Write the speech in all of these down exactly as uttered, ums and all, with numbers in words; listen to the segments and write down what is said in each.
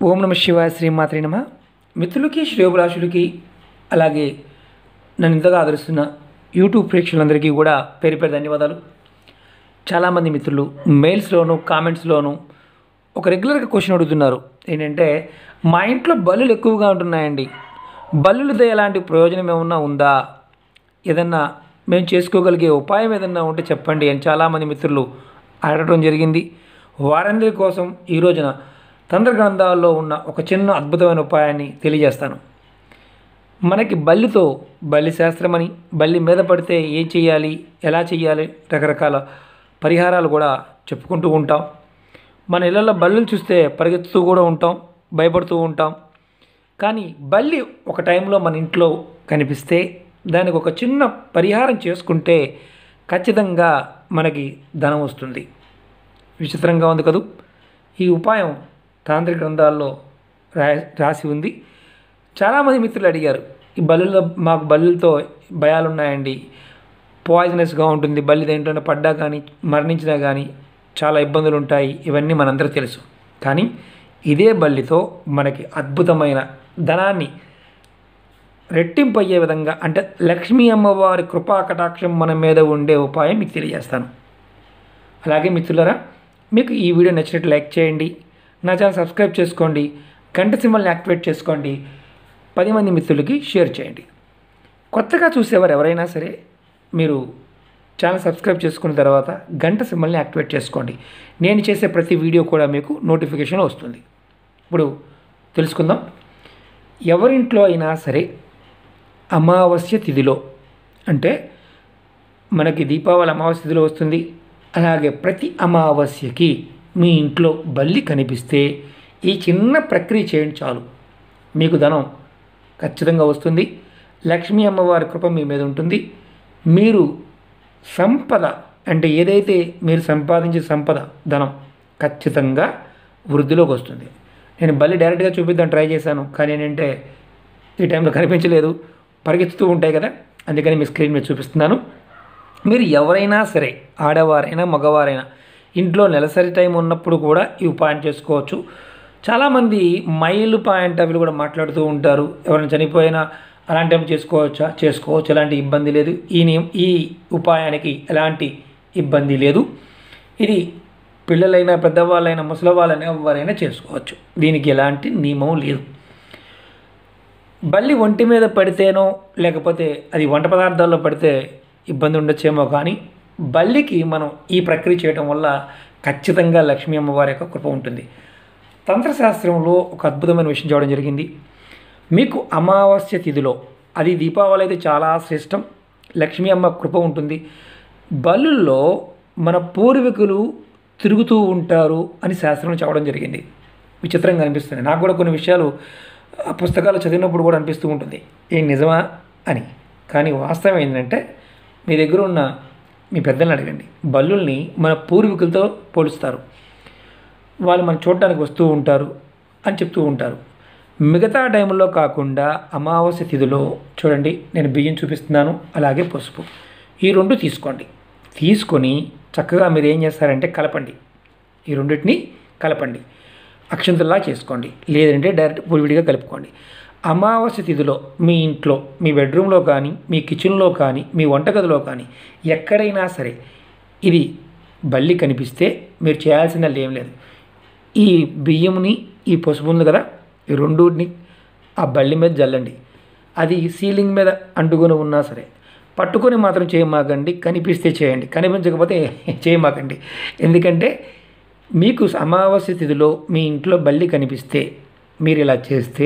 ఓం నమ శివాయ శ్రీమాత్రే నమ. మిత్రులకి శ్రేయోభిలాషులకి అలాగే నన్ను ఇంతగా ఆదరిస్తున్న యూట్యూబ్ ప్రేక్షకులందరికీ కూడా పేరు పేరు ధన్యవాదాలు. చాలామంది మిత్రులు మెయిల్స్లోను కామెంట్స్లోను ఒక రెగ్యులర్గా క్వశ్చన్ అడుగుతున్నారు. ఏంటంటే, మా ఇంట్లో బల్లులు ఎక్కువగా ఉంటున్నాయండి, బల్లులతో ఎలాంటి ప్రయోజనం ఏమన్నా ఉందా, ఏదన్నా మేము చేసుకోగలిగే ఉపాయం ఏదన్నా ఉంటే చెప్పండి అని చాలామంది మిత్రులు అడగడం జరిగింది. వారందరి కోసం ఈ రోజున తంత్ర గ్రంథాల్లో ఉన్న ఒక చిన్న అద్భుతమైన ఉపాయాన్ని తెలియజేస్తాను. మనకి బల్లితో బల్లి శాస్త్రమని, బల్లి మీద పడితే ఏం చేయాలి, ఎలా చేయాలి, రకరకాల పరిహారాలు కూడా చెప్పుకుంటూ ఉంటాం. మన ఇళ్ళల్లో బల్లులు చూస్తే పరిగెత్తుతూ కూడా ఉంటాం, భయపడుతూ ఉంటాం. కానీ బల్లి ఒక టైంలో మన ఇంట్లో కనిపిస్తే దానికి ఒక చిన్న పరిహారం చేసుకుంటే ఖచ్చితంగా మనకి ధనం వస్తుంది. విచిత్రంగా ఉంది కదూ. ఈ ఉపాయం తాంత్రిక గ్రంథాల్లో రా రాసి ఉంది. చాలామంది మిత్రులు అడిగారు, ఈ బల్లులో మాకు బల్లులతో భయాలు ఉన్నాయండి, పాయిజనస్గా ఉంటుంది, బల్లి దేంట్లోనే పడ్డా కానీ మరణించినా కానీ చాలా ఇబ్బందులు ఉంటాయి, ఇవన్నీ మనందరికీ తెలుసు. కానీ ఇదే బల్లితో మనకి అద్భుతమైన ధనాన్ని రెట్టింపు అయ్యే విధంగా, అంటే లక్ష్మీ అమ్మవారి కృపా కటాక్షం మన మీద ఉండే ఉపాయం మీకు తెలియజేస్తాను. అలాగే మిత్రులారా, మీకు ఈ వీడియో నచ్చినట్టు లైక్ చేయండి, నా ఛానల్ సబ్స్క్రైబ్ చేసుకోండి, గంట సింబల్ని యాక్టివేట్ చేసుకోండి, పది మంది మిత్రులకి షేర్ చేయండి. కొత్తగా చూసేవారు ఎవరైనా సరే మీరు ఛానల్ సబ్స్క్రైబ్ చేసుకున్న తర్వాత గంట సింబల్ని యాక్టివేట్ చేసుకోండి. నేను చేసే ప్రతి వీడియో కూడా మీకు నోటిఫికేషన్ వస్తుంది. ఇప్పుడు తెలుసుకుందాం. ఎవరింట్లో అయినా సరే అమావాస్య తిథిలో, అంటే మనకి దీపావళి అమావాస్య తిథిలో వస్తుంది, అలాగే ప్రతి అమావాస్యకి మీ ఇంట్లో బల్లి కనిపిస్తే ఈ చిన్న ప్రక్రియ చేయండి చాలు, మీకు ధనం ఖచ్చితంగా వస్తుంది. లక్ష్మీ అమ్మవారి కృప మీ మీద ఉంటుంది. మీరు సంపద, అంటే ఏదైతే మీరు సంపాదించే సంపద, ధనం ఖచ్చితంగా వృద్ధిలోకి వస్తుంది. నేను బల్లి డైరెక్ట్గా చూపిద్దాం ట్రై చేశాను, కానీ ఏంటంటే ఈ టైంలో కనిపించలేదు, పరిగెత్తుతూ ఉంటాయి కదా, అందుకని మీ స్క్రీన్ మీద చూపిస్తున్నాను. మీరు ఎవరైనా సరే, ఆడవారైనా మగవారైనా, ఇంట్లో నెలసరి టైం ఉన్నప్పుడు కూడా ఈ ఉపాయం చేసుకోవచ్చు. చాలామంది మైలు పాయింట్ అవి కూడా మాట్లాడుతూ ఉంటారు, ఎవరైనా చనిపోయినా అలాంటి టైం చేసుకోవచ్చా, చేసుకోవచ్చు, ఎలాంటి ఇబ్బంది లేదు. ఈ నియమం, ఈ ఉపాయానికి ఎలాంటి ఇబ్బంది లేదు. ఇది పిల్లలైనా పెద్దవాళ్ళైనా ముసలి వాళ్ళైనా ఎవరైనా చేసుకోవచ్చు, దీనికి ఎలాంటి నియమం లేదు. బల్లి ఒంటి మీద పడితేనో లేకపోతే అది వంట పదార్థాల్లో పడితే ఇబ్బంది ఉండొచ్చేమో, కానీ బల్లికి మనం ఈ ప్రక్రియ చేయడం వల్ల ఖచ్చితంగా లక్ష్మీ అమ్మవారి యొక్క కృప ఉంటుంది. తంత్రశాస్త్రంలో ఒక అద్భుతమైన విషయం చూడడం జరిగింది. మీకు అమావాస్య తిథిలో, అది దీపావళి అయితే చాలా శ్రేష్టం, లక్ష్మీ అమ్మ కృప ఉంటుంది. బల్లుల్లో మన పూర్వీకులు తిరుగుతూ ఉంటారు అని శాస్త్రంలో చెప్పడం జరిగింది. విచిత్రంగా అనిపిస్తుంది నాకు కూడా, కొన్ని విషయాలు పుస్తకాలు చదివినప్పుడు కూడా అనిపిస్తూ ఉంటుంది, ఏం నిజమా అని. కానీ వాస్తవం ఏంటంటే, మీ దగ్గర ఉన్న మీ పెద్దలను అడగండి, బల్లుల్ని మన పూర్వీకులతో పోలుస్తారు, వాళ్ళు మనం చూడడానికి వస్తూ ఉంటారు అని చెప్తూ ఉంటారు. మిగతా టైంలో కాకుండా అమావాస్య తిథిలో చూడండి, నేను బియ్యం చూపిస్తున్నాను, అలాగే పసుపు, ఈ రెండు తీసుకోండి. తీసుకొని చక్కగా మీరు ఏం చేస్తారంటే కలపండి, ఈ రెండింటిని కలపండి, అక్షంతల్లా చేసుకోండి, లేదంటే డైరెక్ట్ పొడివిడిగా కలుపుకోండి. అమావాస్య తిథిలో మీ ఇంట్లో, మీ బెడ్రూమ్లో కానీ, మీ కిచెన్లో కానీ, మీ వంటగదిలో కానీ, ఎక్కడైనా సరే ఇది బల్లి కనిపిస్తే మీరు చేయాల్సింది ఏం లేదు. ఈ బియ్యంని, ఈ పసుపు ఉంది కదా, ఈ రెండుని ఆ బల్లి మీద జల్లండి. అది సీలింగ్ మీద అంటుకొని ఉన్నా సరే, పట్టుకొని మాత్రం చేయమాకండి, కనిపిస్తే చేయండి, కనిపించకపోతే చేయమాకండి. ఎందుకంటే మీకు అమావాస్య తిథిలో మీ ఇంట్లో బల్లి కనిపిస్తే మీరు ఇలా చేస్తే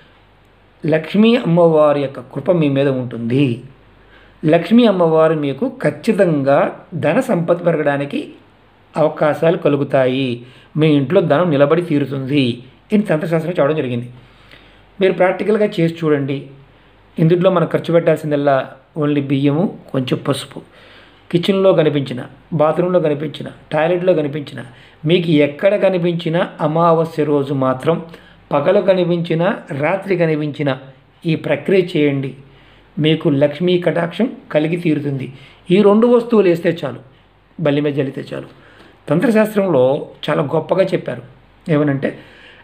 లక్ష్మీ అమ్మవారి యొక్క కృప మీ మీద ఉంటుంది. లక్ష్మీ అమ్మవారు మీకు ఖచ్చితంగా ధన సంపత్తి పెరగడానికి అవకాశాలు కలుగుతాయి, మీ ఇంట్లో ధనం నిలబడి తీరుతుంది అని తంత్రశాస్త్రం చెప్పడం జరిగింది. మీరు ప్రాక్టికల్గా చేసి చూడండి. ఇందులో మనం ఖర్చు పెట్టాల్సిందల్లా ఓన్లీ బియ్యము, కొంచెం పసుపు. కిచెన్లో కనిపించిన, బాత్రూంలో కనిపించిన, టాయిలెట్లో కనిపించిన, మీకు ఎక్కడ కనిపించిన అమావాస్య రోజు మాత్రం, పగలు కనిపించిన, రాత్రి కనిపించిన ఈ ప్రక్రియ చేయండి, మీకు లక్ష్మీ కటాక్షం కలిగి తీరుతుంది. ఈ రెండు వస్తువులు వేస్తే చాలు, బల్లి మీద జల్లితే చాలు. తంత్రశాస్త్రంలో చాలా గొప్పగా చెప్పారు. ఏమనంటే,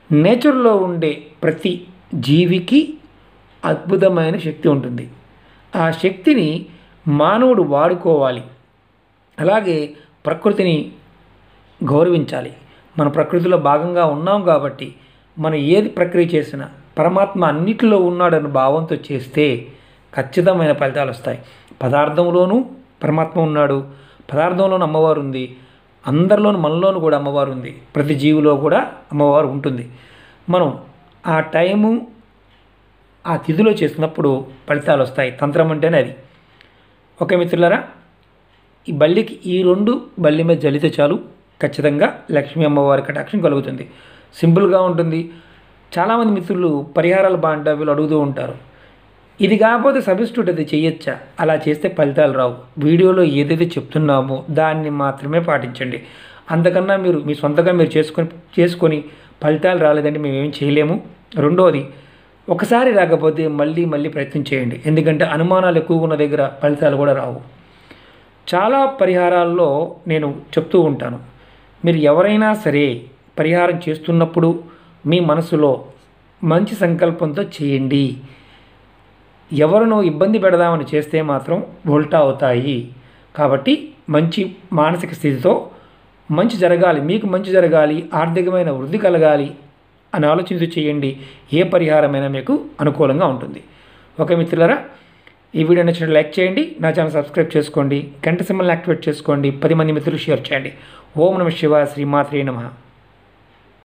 నేచర్లో ఉండే ప్రతి జీవికి అద్భుతమైన శక్తి ఉంటుంది. ఆ శక్తిని మానవుడు వాడుకోవాలి. అలాగే ప్రకృతిని గౌరవించాలి. మన ప్రకృతిలో భాగంగా ఉన్నాం కాబట్టి మనం ఏది ప్రక్రియ చేసినా పరమాత్మ అన్నిటిలో ఉన్నాడన్న భావంతో చేస్తే ఖచ్చితమైన ఫలితాలు వస్తాయి. పదార్థంలోనూ పరమాత్మ ఉన్నాడు, పదార్థంలోనూ అమ్మవారు ఉంది, అందరిలోనూ మనలోనూ కూడా అమ్మవారు ఉంది, ప్రతి జీవిలో కూడా అమ్మవారు ఉంటుంది. మనం ఆ టైము ఆ తిథిలో చేసినప్పుడు ఫలితాలు వస్తాయి. తంత్రం అంటేనే అది. ఓకే మిత్రులారా, ఈ బల్లికి ఈ రెండు బల్లి మీద జలితే చాలు, ఖచ్చితంగా లక్ష్మీ అమ్మవారి కటాక్షం కలుగుతుంది. సింపుల్గా ఉంటుంది. చాలామంది మిత్రులు పరిహారాలు బాగుంటాయి వీళ్ళు అడుగుతూ ఉంటారు. ఇది కాకపోతే సబ్స్టిట్యూట్ అది చేయొచ్చా? అలా చేస్తే ఫలితాలు రావు. వీడియోలో ఏదైతే చెప్తున్నామో దాన్ని మాత్రమే పాటించండి. అంతకన్నా మీరు మీ సొంతంగా మీరు చేసుకొని చేసుకొని ఫలితాలు రాలేదంటే మేమేం చేయలేము. రెండోది, ఒకసారి రాకపోతే మళ్ళీ మళ్ళీ ప్రయత్నం చేయండి. ఎందుకంటే అనుమానాలు ఎక్కువగా ఉన్న దగ్గర ఫలితాలు కూడా రావు. చాలా పరిహారాల్లో నేను చెప్తూ ఉంటాను, మీరు ఎవరైనా సరే పరిహారం చేస్తున్నప్పుడు మీ మనసులో మంచి సంకల్పంతో చేయండి. ఎవరినో ఇబ్బంది పెడదామని చేస్తే మాత్రం ఉల్టా అవుతాయి. కాబట్టి మంచి మానసిక స్థితితో మంచి జరగాలి, మీకు మంచి జరగాలి, ఆర్థికమైన వృద్ధి కలగాలి అని ఆలోచించి చేయండి. ఏ పరిహారమైనా మీకు అనుకూలంగా ఉంటుంది. ఓకే మిత్రులారా, ఈ వీడియో నచ్చినట్టు లైక్ చేయండి, నా ఛానల్ సబ్స్క్రైబ్ చేసుకోండి, గంట సింబల్ని యాక్టివేట్ చేసుకోండి, పది మంది మిత్రులు షేర్ చేయండి. ఓం నమః శివాయ, శ్రీమాత్రే నమః.